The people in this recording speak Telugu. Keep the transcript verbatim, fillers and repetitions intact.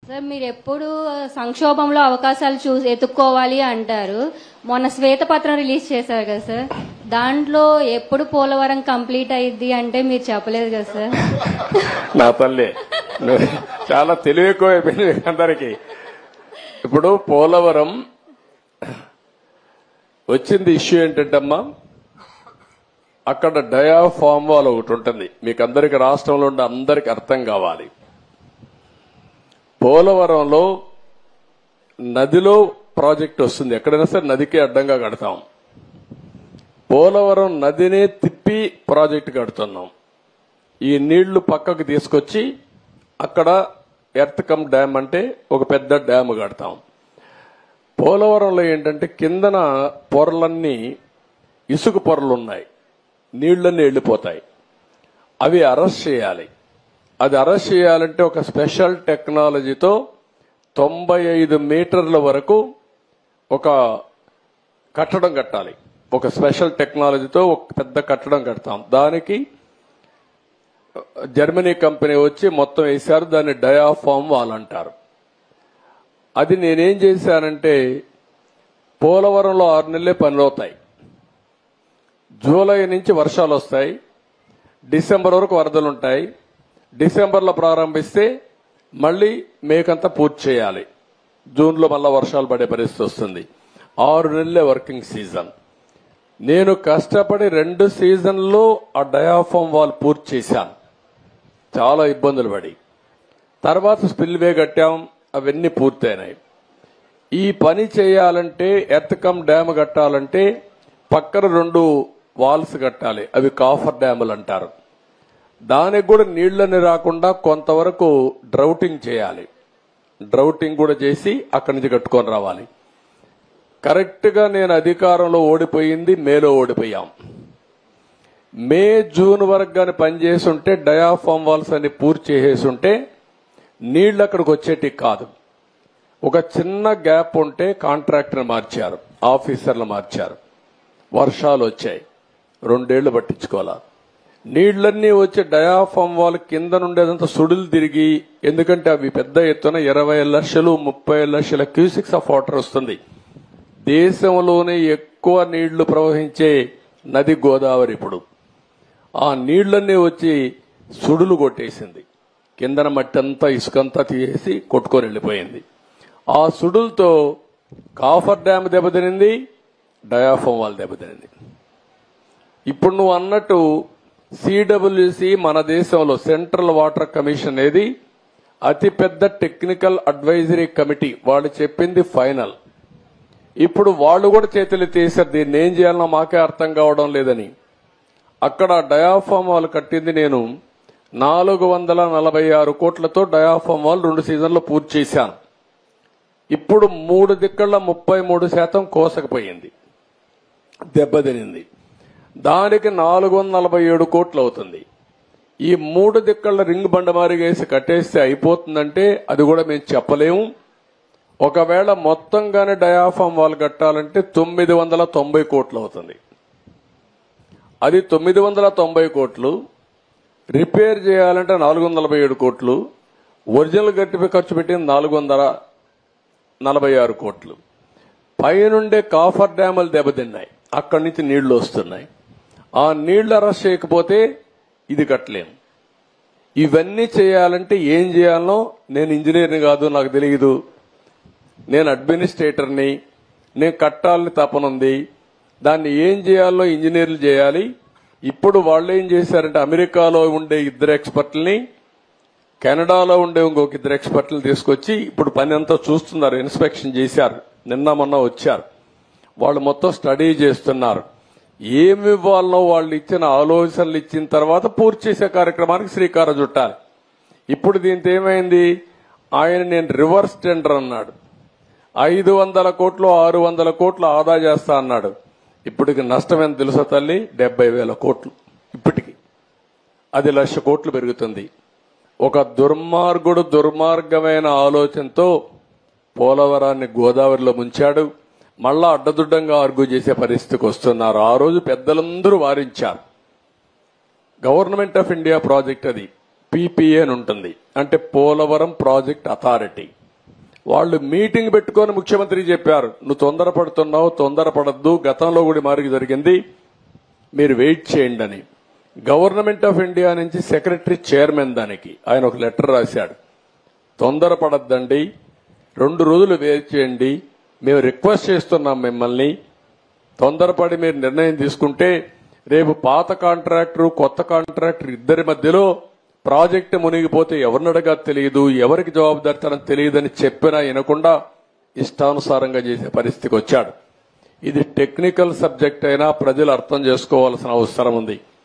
సార్ మీరు ఎప్పుడు సంక్షోభంలో అవకాశాలు చూసి ఎత్తుక్కోవాలి అంటారు. మొన్న శ్వేతపత్రం రిలీజ్ చేశారు కదా సార్, దాంట్లో ఎప్పుడు పోలవరం కంప్లీట్ అయ్యిద్ది అంటే మీరు చెప్పలేదు కదా సార్. నా తల్లి చాలా తెలివి ఎక్కువైపోయింది అందరికి. ఇప్పుడు పోలవరం వచ్చింది ఇష్యూ ఏంటంటమ్మా, అక్కడ డయాఫామ్ వాల్ ఒకటి ఉంటుంది, మీకు అందరికి రాష్ట్రంలో ఉండే అందరికి అర్థం కావాలి. పోలవరంలో నదిలో ప్రాజెక్ట్ వస్తుంది, ఎక్కడైనా సరే నదికి అడ్డంగా కడతాం. పోలవరం నదినే తిప్పి ప్రాజెక్టు కడుతున్నాం. ఈ నీళ్లు పక్కకు తీసుకొచ్చి అక్కడ ఎర్త్ కమ్ డ్యామ్ అంటే ఒక పెద్ద డ్యామ్ కడతాం. పోలవరంలో ఏంటంటే కిందన పొరలన్నీ ఇసుక పొరలున్నాయి, నీళ్లన్నీ వెళ్లిపోతాయి. అవి అరెస్ట్ చేయాలి. అది అరెస్ట్ చేయాలంటే ఒక స్పెషల్ టెక్నాలజీతో తొంభై ఐదు మీటర్ల వరకు ఒక కట్టడం కట్టాలి. ఒక స్పెషల్ టెక్నాలజీతో ఒక పెద్ద కట్టడం కడతాం. దానికి జర్మనీ కంపెనీ వచ్చి మొత్తం వేశారు, దాన్ని డయాఫామ్ వాల్ అంటారు. అది నేనేం చేశానంటే పోలవరంలో ఆరు నెలలే పనులు అవుతాయి. జూలై నుంచి వర్షాలు వస్తాయి, డిసెంబర్ వరకు వరదలుంటాయి. డిసెంబర్లో ప్రారంభిస్తే మళ్లీ మేకంతా పూర్తి చేయాలి. జూన్లో మళ్ళా వర్షాలు పడే పరిస్థితి వస్తుంది. ఆరు నెలలే వర్కింగ్ సీజన్. నేను కష్టపడి రెండు సీజన్లో ఆ డయాఫామ్ వాల్ పూర్తి చేశాను, చాలా ఇబ్బందులు పడి. తర్వాత స్పిల్వే కట్టాం, అవన్నీ పూర్తయినాయి. ఈ పని చేయాలంటే ఎర్త్ కమ్ డ్యామ్ కట్టాలంటే పక్కన రెండు వాల్స్ కట్టాలి, అవి కాఫర్ డ్యాములు అంటారు. దానికి కూడా నీళ్లని రాకుండా కొంతవరకు డ్రౌటింగ్ చేయాలి. డ్రౌటింగ్ కూడా చేసి అక్కడి నుంచి కట్టుకొని రావాలి. కరెక్ట్ గా నేను అధికారంలో ఓడిపోయింది మేలో ఓడిపోయాం. మే జూన్ వరకు గాని పనిచేస్తుంటే డయాఫామ్ వాల్స్ అని పూర్తి చేసేస్తుంటే నీళ్లు అక్కడికి వచ్చేటి కాదు. ఒక చిన్న గ్యాప్ ఉంటే కాంట్రాక్టర్ మార్చారు, ఆఫీసర్లు మార్చారు, వర్షాలు వచ్చాయి, రెండేళ్లు పట్టించుకోవాలా. నీళ్లన్నీ వచ్చి డయాఫామ్ వాల్ కింద నుండేదంతా సుడులు తిరిగి, ఎందుకంటే అవి పెద్ద ఎత్తున ఇరవై లక్షలు ముప్పై లక్షల క్యూసిక్స్ ఆఫ్ వాటర్ వస్తుంది. దేశంలోనే ఎక్కువ నీళ్లు ప్రవహించే నది గోదావరి. ఇప్పుడు ఆ నీళ్లన్నీ వచ్చి సుడులు కొట్టేసింది, కిందన మట్టి అంతా ఇసుకంతా తీసేసి కొట్టుకొని వెళ్లిపోయింది. ఆ సుడులతో కాఫర్ డ్యామ్ దెబ్బతినింది, డయాఫామ్ వాల్ దెబ్బతినింది. ఇప్పుడు నువ్వు అన్నట్టు సిడబ్ల్యూసి మన దేశంలో సెంట్రల్ వాటర్ కమిషన్ అనేది అతిపెద్ద టెక్నికల్ అడ్వైజరీ కమిటీ, వాళ్ళు చెప్పింది ఫైనల్. ఇప్పుడు వాళ్ళు కూడా చేతులు తీశారు, దీన్ని ఏం చేయాలనో మాకే అర్థం కావడం లేదని. అక్కడ డయాఫామ్ వాల్ కట్టింది నేను నాలుగు వందల నలభై ఆరు కోట్లతో డయాఫామ్ వాల్ రెండు సీజన్లో పూర్తి చేశాను. ఇప్పుడు మూడు దిక్కళ్ల ముప్పై మూడు శాతం కోసకపోయింది, దెబ్బతినింది. దానికి నాలుగు వందల నలభై ఏడు కోట్లు అవుతుంది. ఈ మూడు దిక్కళ్ల రింగ్ బండమారిగేసి కట్టేస్తే అయిపోతుందంటే అది కూడా మేము చెప్పలేము. ఒకవేళ మొత్తంగానే డయాఫామ్ వాల్ కట్టాలంటే తొమ్మిది వందల తొంభై కోట్లు అవుతుంది. అది తొమ్మిది వందల తొంభై కోట్లు, రిపేర్ చేయాలంటే నాలుగు వందల నలభై ఏడు కోట్లు, ఒరిజినల్ గట్టిపై ఖర్చు పెట్టింది నాలుగు వందల నలభై ఆరు కోట్లు. పైనుండే కాఫర్ డ్యాములు దెబ్బతిన్నాయి, అక్కడి నుంచి నీళ్లు వస్తున్నాయి. ఆ నీళ్లు అరెస్ట్ చేయకపోతే ఇది కట్టలేము. ఇవన్నీ చేయాలంటే ఏం చేయాలనో నేను ఇంజనీర్ని కాదు, నాకు తెలియదు. నేను అడ్మినిస్ట్రేటర్ని, నేను కట్టాలని తపనుంది. దాన్ని ఏం చేయాలో ఇంజనీర్లు చేయాలి. ఇప్పుడు వాళ్ళు ఏం చేశారంటే అమెరికాలో ఉండే ఇద్దరు ఎక్స్పర్ట్లని, కెనడాలో ఉండే ఇంకొక ఇద్దరు ఎక్స్పర్ట్లను తీసుకొచ్చి ఇప్పుడు పని అంతా చూస్తున్నారు. ఇన్స్పెక్షన్ చేశారు, నిన్న మొన్న వచ్చారు. వాళ్ళు మొత్తం స్టడీ చేస్తున్నారు. ఏమి ఇవ్వాలనో వాళ్ళు ఇచ్చిన ఆలోచనలు ఇచ్చిన తర్వాత పూర్తి చేసే కార్యక్రమానికి శ్రీకారం చుట్టాలి. ఇప్పుడు దీంతో ఏమైంది, ఆయన నేను రివర్స్ టెండర్ అన్నాడు. ఐదు వందల కోట్లు ఆరు వందల కోట్లు ఆదా చేస్తా అన్నాడు. ఇప్పటికి నష్టం ఎంత తెలుసా తల్లి, డెబ్బై వేల కోట్లు. ఇప్పటికి అది లక్ష కోట్లు పెరుగుతుంది. ఒక దుర్మార్గుడు దుర్మార్గమైన ఆలోచనతో పోలవరాన్ని గోదావరిలో ముంచాడు. మళ్ళా అడ్డదుడ్డంగా ఆర్గ్యూ చేసే పరిస్థితికి వస్తున్నారు. ఆ రోజు పెద్దలందరూ వారించారు. గవర్నమెంట్ ఆఫ్ ఇండియా ప్రాజెక్ట్ అది, పీపీఏ అని ఉంటుంది, అంటే పోలవరం ప్రాజెక్ట్ అథారిటీ. వాళ్ళు మీటింగ్ పెట్టుకొని ముఖ్యమంత్రి చెప్పారు, నువ్వు తొందరపడుతున్నావు, తొందరపడద్దు, గతంలో కూడా మారికి జరిగింది, మీరు వెయిట్ చేయండి అని. గవర్నమెంట్ ఆఫ్ ఇండియా నుంచి సెక్రటరీ చైర్మన్ దానికి ఆయన ఒక లెటర్ రాశాడు, తొందరపడద్దండి, రెండు రోజులు వెయిట్ చేయండి, మేము రిక్వెస్ట్ చేస్తున్నాం మిమ్మల్ని, తొందరపడి మీరు నిర్ణయం తీసుకుంటే రేపు పాత కాంట్రాక్టర్ కొత్త కాంట్రాక్టర్ ఇద్దరి మధ్యలో ప్రాజెక్టు మునిగిపోతే ఎవరిని అడగా తెలియదు, ఎవరికి జవాబుదారితనం తెలియదని చెప్పినా వినకుండా ఇష్టానుసారంగా చేసే పరిస్థితికి వచ్చాడు. ఇది టెక్నికల్ సబ్జెక్ట్ అయినా ప్రజలు అర్థం చేసుకోవాల్సిన అవసరం ఉంది.